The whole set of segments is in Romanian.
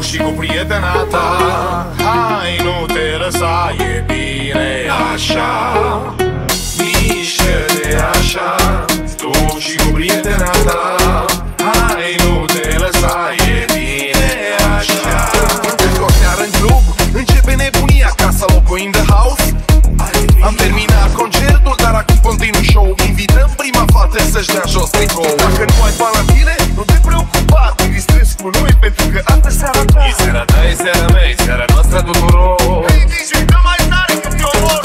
și cu prietena ta. Hai, nu te lăsa, e bine așa. Mișcă-te așa, tu și cu prietena ta. Hai, nu te lăsa, e bine așa. Într-o seară în club începe nebunia ca să locuim the house. Am terminat concertul, dar acum continui show. Invităm prima fată să-și dea jos tricou. Dacă nu ai bani la tine, nu te preocupa, te distrezi cu noi, pentru că asta e seara ta. E seara ta, e seara mea, e seara noastră tuturor. Hey DJ, dă mai tare că te omor.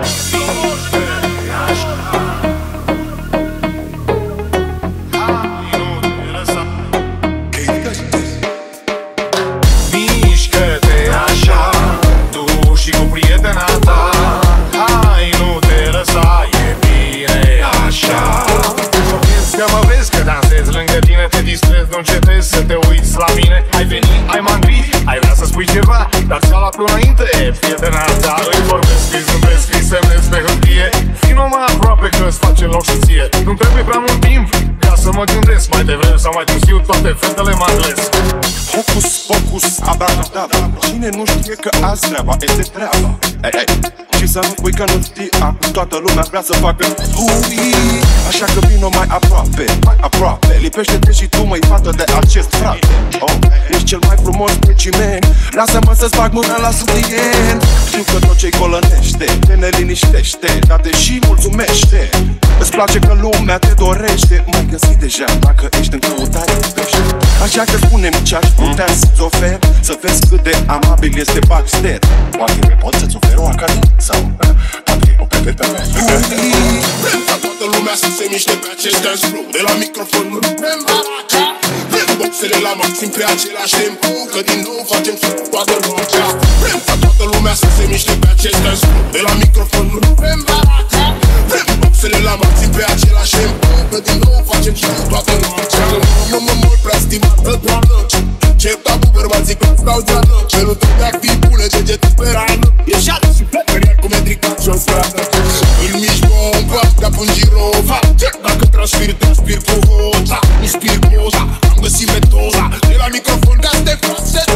Mișcă-te așa, tu și cu prietena ta. Hai, nu te lăsa, e bine așa. Că mă vezi că dansez lângă tine, te distrezi, nu încetezi să te uiți la mine. Ai venit, ai mândrit, ai vrea să spui ceva, dar ți-a luat până înainte, prietena ta. Îi vorbesc, îi zâmbesc, îi semnezi pe hârtie. Vino mai aproape că-ți face loc și ție. Nu-mi trebuie prea mult timp ca să mă gândesc. Mai devreme sau mai târziu toate fetele mă adresc. Focus, focus, abracadabra. Cine nu știe că azi treaba este treaba. Și să nu pui că nu știa, toată lumea vrea să facă hui. Așa că vino mai aproape, mai aproape. Lipește-te și tu, măi, fată de acest frate. Ești cel mai frumos specimen. Lasă-mă să-ți bag mâna la sutien. Știu că tot ce-i colănește te neliniștește, dar te și mulțumește. Îți place că lumea te dorește. M-ai găsit deja dacă ești în căutare de pește. Așa că spune-mi ce-aș putea să-ți ofer, să vezi cât de amabil este Baxter. Poate pot să-ți ofer o academie sau poate o pepetă mea. Vrem ca toată lumea să se miște pe acest dance floor. De la microfon nu vrem baraca. Vrem boxele la maxim pe același tempo, că din nou facem să toată noaptea. Vrem ca toată lumea să se miște pe acest dance floor. De la microfon nu vrem baraca. Vrem boxele la maxim pe același tempo, că din nou facem să toată noaptea. Mă mult prea stimată doamnă, ce tabu bărbații că-ți dau geană. Cerul tău de activ pune degetul pe rană. E șadă și plecă iar cu metricat și o stradă. În mici bomba, ca pun girova. Dacă transpir cu hota. Inspir poza, am găsit metoda. De la microfon ca să te fac